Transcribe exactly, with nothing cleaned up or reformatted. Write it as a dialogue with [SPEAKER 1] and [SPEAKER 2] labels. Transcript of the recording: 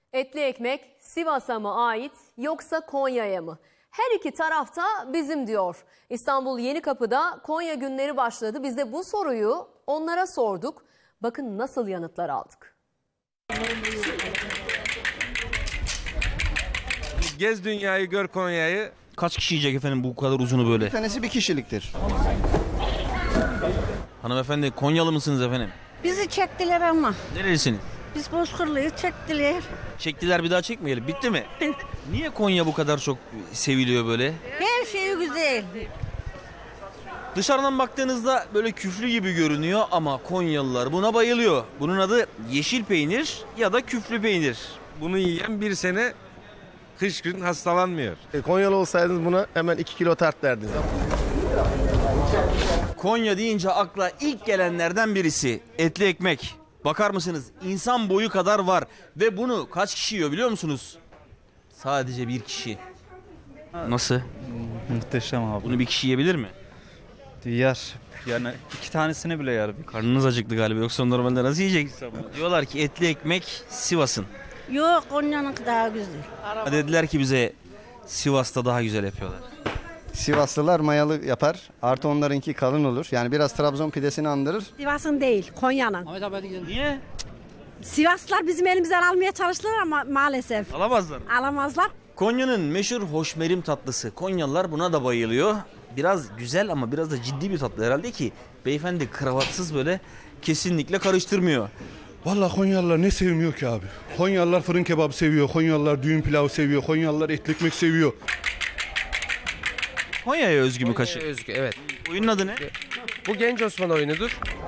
[SPEAKER 1] Etli ekmek Sivas'a mı ait yoksa Konya'ya mı? Her iki tarafta bizim diyor. İstanbul Yenikapı'da Konya günleri başladı. Biz de bu soruyu onlara sorduk. Bakın nasıl yanıtlar aldık.
[SPEAKER 2] Gez dünyayı, gör Konya'yı.
[SPEAKER 3] Kaç kişi yiyecek efendim bu kadar uzunu böyle?
[SPEAKER 4] Bir tanesi bir kişiliktir.
[SPEAKER 3] Hanımefendi Konyalı mısınız efendim?
[SPEAKER 5] Bizi çektiler ama.
[SPEAKER 3] Nerelisiniz?
[SPEAKER 5] Biz Bozkırlıyız, çektiler.
[SPEAKER 3] Çektiler, bir daha çekmeyelim. Bitti mi? Niye Konya bu kadar çok seviliyor böyle?
[SPEAKER 5] Her şey güzel.
[SPEAKER 3] Dışarıdan baktığınızda böyle küflü gibi görünüyor ama Konyalılar buna bayılıyor. Bunun adı yeşil peynir ya da küflü peynir.
[SPEAKER 2] Bunu yiyen bir sene kış gün hastalanmıyor.
[SPEAKER 6] E, Konyalı olsaydınız buna hemen iki kilo tart derdiniz.
[SPEAKER 3] Konya deyince akla ilk gelenlerden birisi etli ekmek. Bakar mısınız? İnsan boyu kadar var ve bunu kaç kişi yiyor biliyor musunuz? Sadece bir kişi. Nasıl?
[SPEAKER 7] Muhteşem abi.
[SPEAKER 3] Bunu bir kişi yiyebilir mi?
[SPEAKER 7] Yer. Yani iki tanesini bile yer.
[SPEAKER 3] Karnınız acıktı galiba, yoksa normalde nasıl yiyeceksiniz? Diyorlar ki etli ekmek Sivas'ın.
[SPEAKER 5] Yok, Konya'nın daha güzel.
[SPEAKER 3] Dediler ki bize Sivas'ta daha güzel yapıyorlar.
[SPEAKER 4] Sivaslılar mayalı yapar. Artı onlarınki kalın olur. Yani biraz Trabzon pidesini andırır.
[SPEAKER 8] Sivas'ın değil, Konya'nın.
[SPEAKER 3] Niye?
[SPEAKER 8] Sivaslılar bizim elimizden almaya çalıştılar ama maalesef
[SPEAKER 3] Alamazlar.
[SPEAKER 8] alamazlar.
[SPEAKER 3] Konya'nın meşhur hoşmerim tatlısı. Konyalılar buna da bayılıyor. Biraz güzel ama biraz da ciddi bir tatlı herhalde ki beyefendi kravatsız böyle kesinlikle karıştırmıyor.
[SPEAKER 9] Vallahi Konyalılar ne sevmiyor ki abi? Konyalılar fırın kebabı seviyor, Konyalılar düğün pilavı seviyor, Konyalılar etli ekmek seviyor.
[SPEAKER 3] Konya'ya özgü mü kaşık?
[SPEAKER 2] Özgü, evet.
[SPEAKER 3] Oyunun adı ne?
[SPEAKER 2] Bu Genç Osman oyunudur.